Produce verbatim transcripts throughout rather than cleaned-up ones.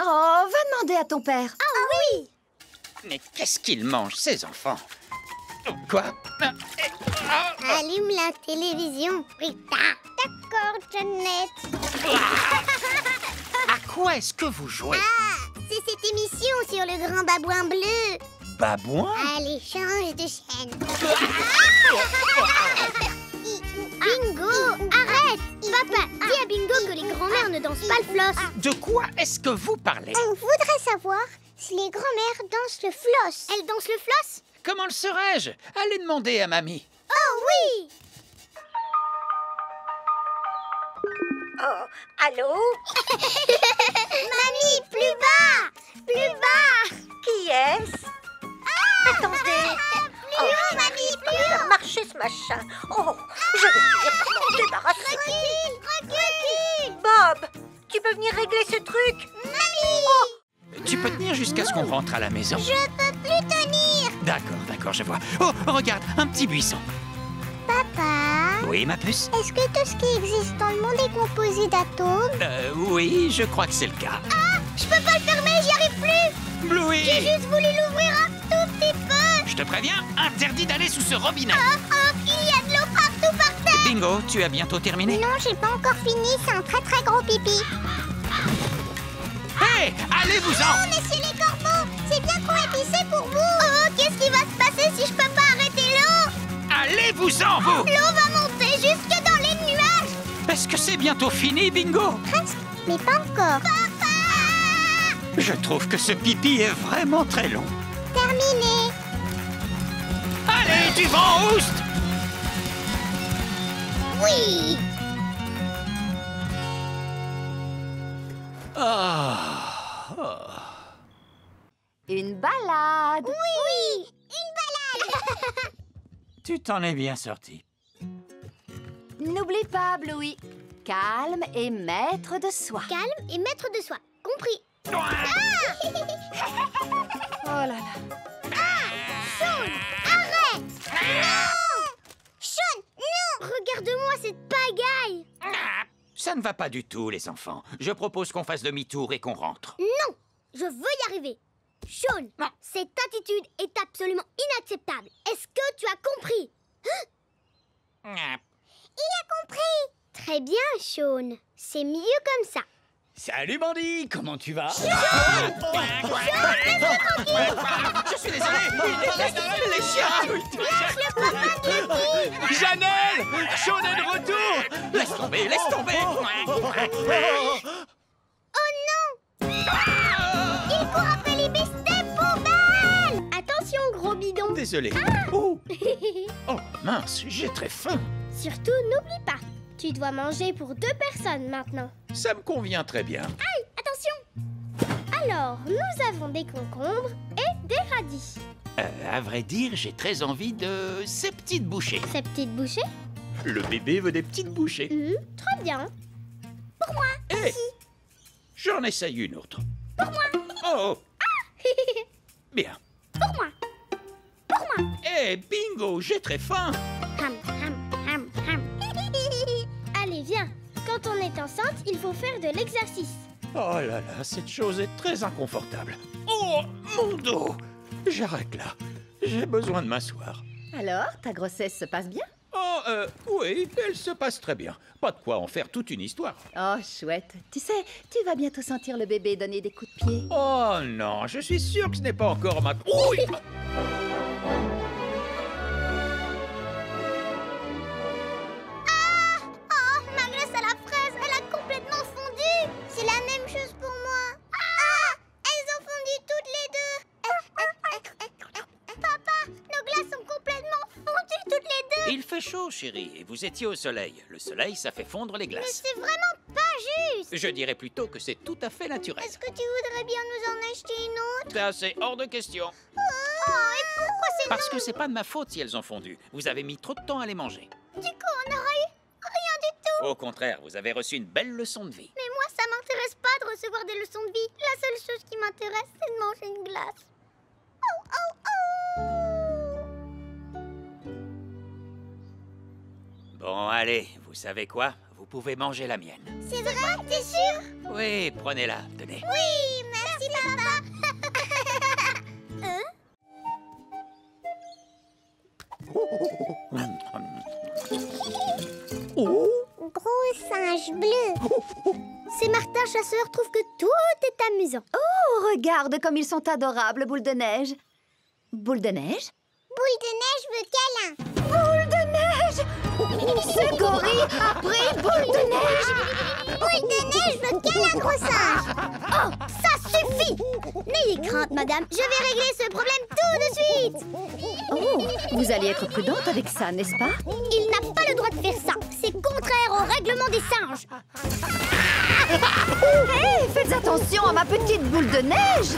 Oh, va demander à ton père. Ah oui! Mais qu'est-ce qu'ils mangent, ces enfants? Quoi? Allume la télévision, Rita. D'accord, Jeannette. À quoi est-ce que vous jouez? Ah, c'est cette émission sur le grand babouin bleu. Babouin? Allez, change de chaîne. Bingo, arrête! Papa, dis à Bingo que les grands-mères ne dansent pas le floss. De quoi est-ce que vous parlez? On voudrait savoir si les grands-mères dansent le floss. Elles dansent le floss? Comment le saurais-je? Allez demander à mamie. Oh oui! Oh, allô? Mamie, plus bas! Plus bas! Qui est-ce? Attendez. Plus haut, mamie, plus Ça va marcher ce machin. Oh, je vais finir par m'en débarrasser. Recule, recule! Bob, tu peux venir régler ce truc? Mamie! Tu peux tenir jusqu'à ce qu'on rentre à la maison? Je peux plus tenir! D'accord, d'accord, je vois. Oh, regarde, un petit buisson. Papa, Oui, ma puce? est-ce que tout ce qui existe dans le monde est composé d'atomes? Euh, oui, je crois que c'est le cas. Ah! Je peux pas le fermer, j'y arrive plus! Bluey! J'ai juste voulu l'ouvrir un tout petit peu! Je te préviens, interdit d'aller sous ce robinet. Oh, oh, il y a de l'eau partout par terre! Bingo, tu as bientôt terminé? Non, j'ai pas encore fini, c'est un très très gros pipi. Hé, allez-vous-en! Oh, messieurs les corbeaux, c'est bien trop épicé pour vous! Oh, qu'est-ce qui va se passer si je peux pas arrêter l'eau? Allez-vous-en, vous! L'eau va monter jusque dans les nuages! Est-ce que c'est bientôt fini, Bingo? Presque, mais pas encore. Papa! Je trouve que ce pipi est vraiment très long. Terminé! Allez, du vent, oust! Oui! Ah, ah. Une balade. Oui! Une balade! Tu t'en es bien sorti. N'oublie pas, Bluey. Calme et maître de soi. Calme et maître de soi, compris. Oh là là. Sean, arrête! Non! Sean, non! Regarde-moi cette pagaille! Ah, ça ne va pas du tout, les enfants. Je propose qu'on fasse demi-tour et qu'on rentre. Non! Je veux y arriver. Sean, Non. cette attitude est absolument inacceptable. Est-ce que tu as compris? Ah. Il a compris! Très bien, Sean. C'est mieux comme ça. Salut Bandy, comment tu vas? Je suis désolé. Les chiens. Janelle, Sean est de retour. Laisse tomber, laisse tomber. Oh non! Il court après les bestiaux poubelles! Attention, gros bidon! Désolé. Oh. Oh, mince, j'ai très faim. Surtout, n'oublie pas, tu dois manger pour deux personnes maintenant. Ça me convient très bien. Aïe, attention! Alors, nous avons des concombres et des radis. Euh, à vrai dire, j'ai très envie de ces petites bouchées. Ces petites bouchées? Le bébé veut des petites bouchées. Hum, très bien. Pour moi, Hé, j'en essaye une autre. pour moi, Oh, bien. pour moi, pour moi. Hé, bingo, j'ai très faim. Ham, ham, ham, ham. Allez, viens. Quand on est enceinte, il faut faire de l'exercice. Oh là là, cette chose est très inconfortable. Oh, mon dos. J'arrête là. J'ai besoin de m'asseoir. Alors, ta grossesse se passe bien? Oh, euh, oui, elle se passe très bien. Pas de quoi en faire toute une histoire. Oh, chouette. Tu sais, tu vas bientôt sentir le bébé donner des coups de pied. Oh non, je suis sûr que ce n'est pas encore ma... Oui. Oh, ma glace à la fraise, elle a complètement fondu. C'est la même chose pour moi. Ah, elles ont fondu toutes les deux. Papa, nos glaces sont complètement fondues toutes les deux. Il fait chaud, chérie, et vous étiez au soleil. Le soleil, ça fait fondre les Mais glaces. c'est vraiment pas juste. Je dirais plutôt que c'est tout à fait naturel. Est-ce que tu voudrais bien nous en acheter une autre? Ça, c'est hors de question. Oh, et pourquoi c'est Parce que c'est pas de ma faute si elles ont fondu. Vous avez mis trop de temps à les manger. Du coup, on n'aura eu rien du tout. Au contraire, vous avez reçu une belle leçon de vie. Mais moi, ça m'intéresse pas de recevoir des leçons de vie. La seule chose qui m'intéresse, c'est de manger une glace. Oh, oh, oh. Bon, allez, vous savez quoi? Vous pouvez manger la mienne. C'est vrai, t'es sûr? Oui, prenez-la, tenez. Oui, merci. personnage bleu. Ces Martin chasseurs trouvent que tout est amusant. Oh, regarde comme ils sont adorables, Boule de Neige. Boule de Neige? Boule de neige veut câlin. Boule de Neige! Ce gorille a pris Boule de Neige! Boule de neige veut câlin, gros singe. Oh, ça suffit. N'ayez crainte, madame. Je vais régler ce problème tout de suite. Oh, vous allez être prudente avec ça, n'est-ce pas? Il n'a pas le droit de faire ça. C'est contraire au règlement des singes. Hé, faites attention à ma petite Boule de Neige!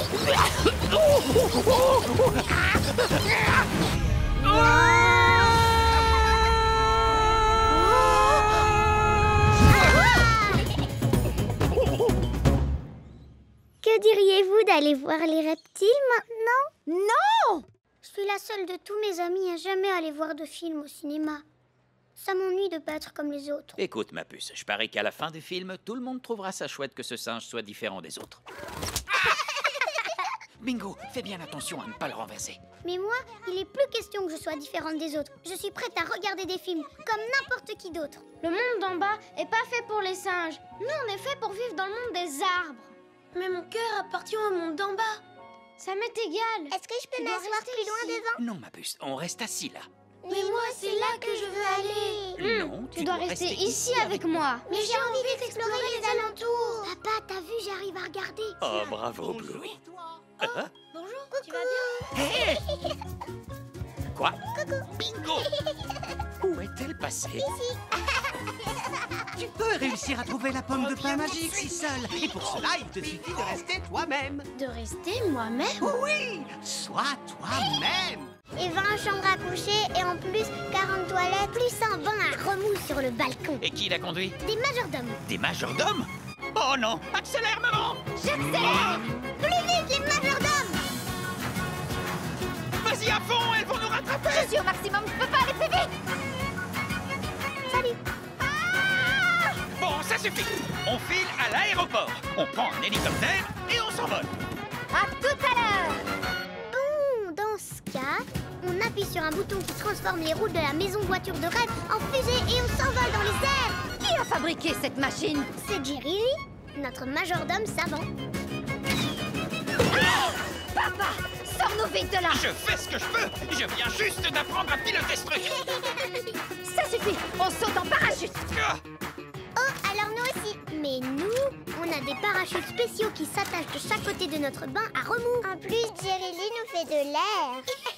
Que diriez-vous d'aller voir les reptiles maintenant? Non! Je suis la seule de tous mes amis à jamais aller voir de films au cinéma. Ça m'ennuie de pas être comme les autres. Écoute, ma puce, je parie qu'à la fin du film, tout le monde trouvera ça chouette que ce singe soit différent des autres. Bingo, fais bien attention à ne pas le renverser. Mais moi, il est plus question que je sois différente des autres. Je suis prête à regarder des films comme n'importe qui d'autre. Le monde d'en bas est pas fait pour les singes. Nous, on est fait pour vivre dans le monde des arbres. Mais mon cœur appartient au monde d'en bas. Ça m'est égal. Est-ce que je peux Tu dois m'asseoir rester plus loin ici. devant? Non, ma puce, on reste assis là. Mais moi, c'est là que je veux aller. Non, Tu dois rester ici avec moi. Mais j'ai envie d'explorer les alentours. Papa, t'as vu, j'arrive à regarder. Oh, bravo, Bluey. Hein? Bonjour, tu vas bien? Quoi? Bingo! Où est-elle passée? Tu peux réussir à trouver la pomme de pain magique si seul. Et pour cela, il te suffit de rester toi-même. De rester moi-même? Oui, sois toi-même. Et vingt chambres à coucher et en plus quarante toilettes, plus un bain à remous sur le balcon. Et qui l'a conduit? Des majordomes. Des majordomes? Oh non! Accélère, maman! J'accélère! Plus vite, les majordomes! Vas-y à fond, elles vont nous rattraper! Je suis au maximum, je peux pas aller plus vite! Salut! Bon, ça suffit! On file à l'aéroport. On prend un hélicoptère et on s'envole. À tout à l'heure! Bon, dans ce cas, on appuie sur un bouton qui transforme les roues de la maison voiture de rêve en fusée et on s'envole dans les airs! Qui a fabriqué cette machine? C'est Jerry, notre majordome savant. Papa! Sors-nous vite de là! Je fais ce que je peux. Je viens juste d'apprendre à piloter ce truc. Ça suffit! On saute en parachute! Ah, Oh, alors nous aussi. Mais nous, on a des parachutes spéciaux qui s'attachent de chaque côté de notre bain à remous. En plus, Jerry Lee nous fait de l'air.